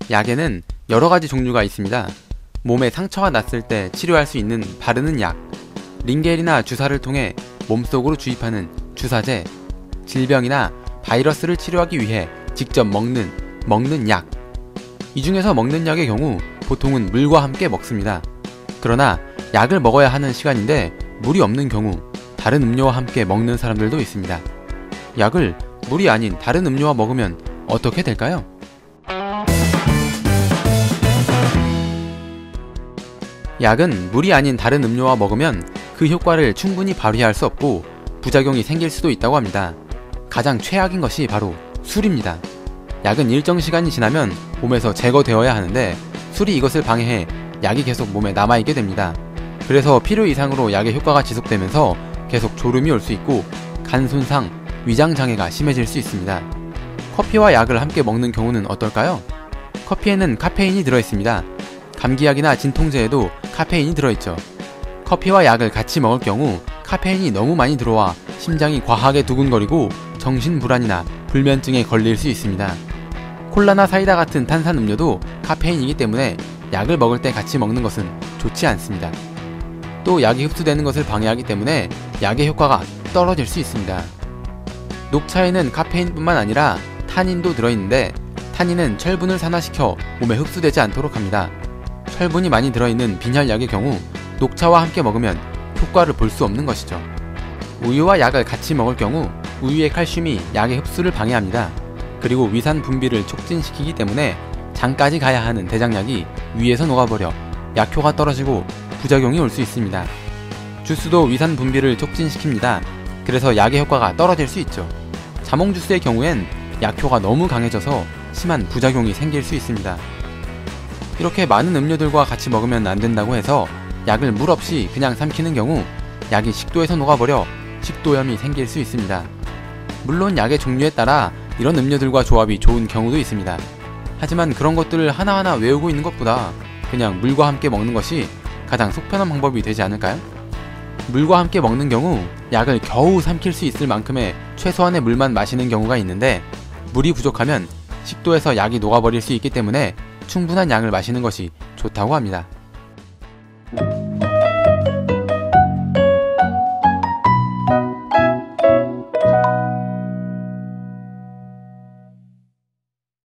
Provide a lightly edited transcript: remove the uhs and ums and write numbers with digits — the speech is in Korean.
약에는 여러가지 종류가 있습니다. 몸에 상처가 났을 때 치료할 수 있는 바르는 약, 링겔이나 주사를 통해 몸속으로 주입하는 주사제, 질병이나 바이러스를 치료하기 위해 직접 먹는 약. 이 중에서 먹는 약의 경우 보통은 물과 함께 먹습니다. 그러나 약을 먹어야 하는 시간인데 물이 없는 경우 다른 음료와 함께 먹는 사람들도 있습니다. 약을 물이 아닌 다른 음료와 먹으면 어떻게 될까요? 약은 물이 아닌 다른 음료와 먹으면 그 효과를 충분히 발휘할 수 없고 부작용이 생길 수도 있다고 합니다. 가장 최악인 것이 바로 술입니다. 약은 일정 시간이 지나면 몸에서 제거되어야 하는데 술이 이것을 방해해 약이 계속 몸에 남아있게 됩니다. 그래서 필요 이상으로 약의 효과가 지속되면서 계속 졸음이 올 수 있고 간 손상, 위장 장애가 심해질 수 있습니다. 커피와 약을 함께 먹는 경우는 어떨까요? 커피에는 카페인이 들어있습니다. 감기약이나 진통제에도 카페인이 들어있죠. 커피와 약을 같이 먹을 경우 카페인이 너무 많이 들어와 심장이 과하게 두근거리고 정신불안이나 불면증에 걸릴 수 있습니다. 콜라나 사이다 같은 탄산음료도 카페인이기 때문에 약을 먹을 때 같이 먹는 것은 좋지 않습니다. 또 약이 흡수되는 것을 방해하기 때문에 약의 효과가 떨어질 수 있습니다. 녹차에는 카페인뿐만 아니라 타닌도 들어있는데 타닌은 철분을 산화시켜 몸에 흡수되지 않도록 합니다. 철분이 많이 들어있는 빈혈약의 경우 녹차와 함께 먹으면 효과를 볼 수 없는 것이죠. 우유와 약을 같이 먹을 경우 우유의 칼슘이 약의 흡수를 방해합니다. 그리고 위산 분비를 촉진시키기 때문에 장까지 가야 하는 대장약이 위에서 녹아버려 약효가 떨어지고 부작용이 올 수 있습니다. 주스도 위산 분비를 촉진시킵니다. 그래서 약의 효과가 떨어질 수 있죠. 자몽 주스의 경우엔 약효가 너무 강해져서 심한 부작용이 생길 수 있습니다. 이렇게 많은 음료들과 같이 먹으면 안 된다고 해서 약을 물 없이 그냥 삼키는 경우 약이 식도에서 녹아버려 식도염이 생길 수 있습니다. 물론 약의 종류에 따라 이런 음료들과 조합이 좋은 경우도 있습니다. 하지만 그런 것들을 하나하나 외우고 있는 것보다 그냥 물과 함께 먹는 것이 가장 속편한 방법이 되지 않을까요? 물과 함께 먹는 경우 약을 겨우 삼킬 수 있을 만큼의 최소한의 물만 마시는 경우가 있는데 물이 부족하면 식도에서 약이 녹아버릴 수 있기 때문에 충분한 양을 마시는 것이 좋다고 합니다.